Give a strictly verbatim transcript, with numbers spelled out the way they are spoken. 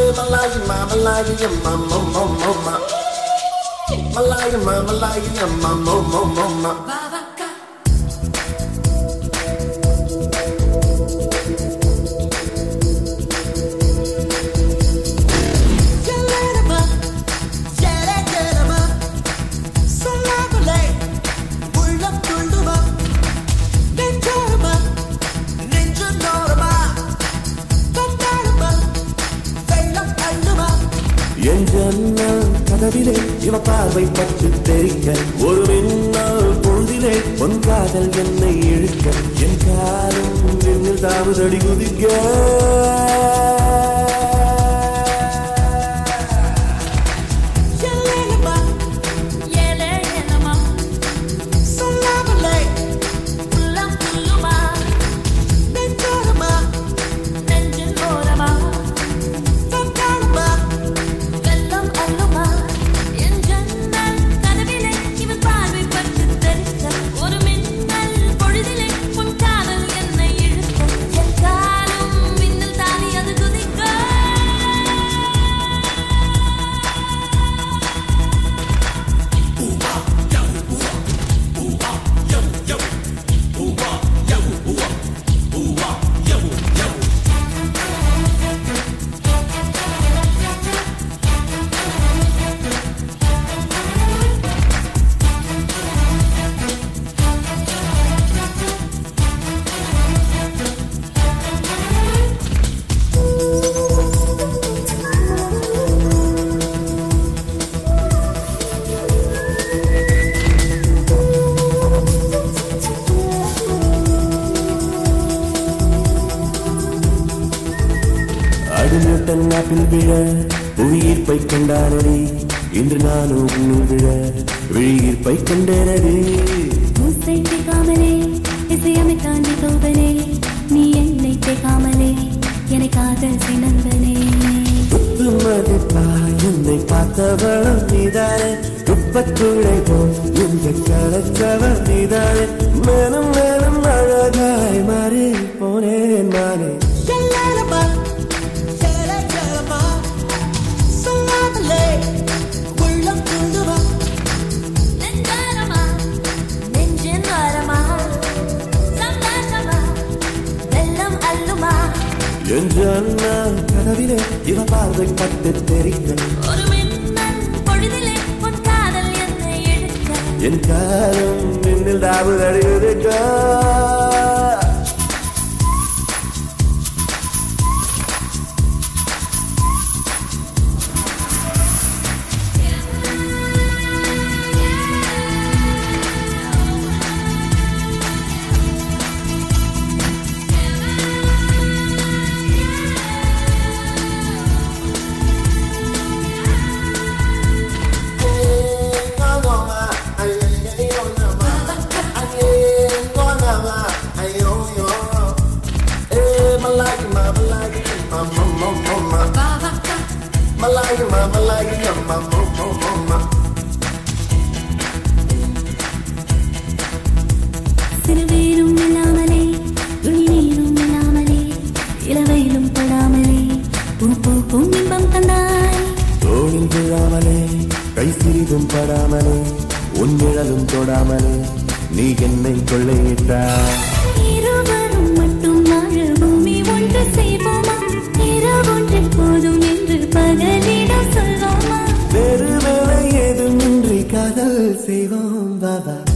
Malaya, Malaya, mama, mama, mama. Malaya, Malaya, mama, mama, mama. கதவிலே இவ பார்வை பட்டு தெரிக்க ஒரு மின்னல் பொழுதிலே பொன்காதல் என்னை இழுக்க என் காலம் விண்ணில் தாவுதடி குதிக்க உயிர்ப்பை கண்டானடி இன்று நானும் உன்னுள் விழ விழியிற்பை கண்டேனடி மூசை தேக்காமலே இசையமை தாண்டி போவனே நீ என்னை தேக்காமலே என்னை காதல் சினந்தனே துப்பு மதிப்பா என்னை பார்த்தவளும் நீதானே துப்பத்துளை போல் எந்த கலச்சவள் நீதானே மேலும் மேலும் அழகாய் மாறி போனேன் நானே என்று அண்ணா கனவிலே இவ பார்வை பட்டு தெரிக்க ஒரு மின்னல் பொழுதிலே உன் காதல் என்னை எடுக்க என் காலம் மின்னல் தாவுதடி குதிக்க Malaya, Malaya, mama, mama, mama. சிறுவேரும் இல்லாமலே துணிநீரும் இல்லாமலே இளவையிலும் படாமலே பூக்கும் இன்பம் தந்தாய் தோளில் விழாமலே கை சிறிதும் படாமலே உன் நிழலும் தொடாமலே நீ என்னை கொள்ளையிட்டாய் இருவரும் மட்டும் வாழ பூமி ஒன்று செய்வோமா இரவொன்று போதும் என்று பகலிடம் சொல்வோமா வேறு வேலை ஏதுமின்றி காதல் செய்வோம் பாபா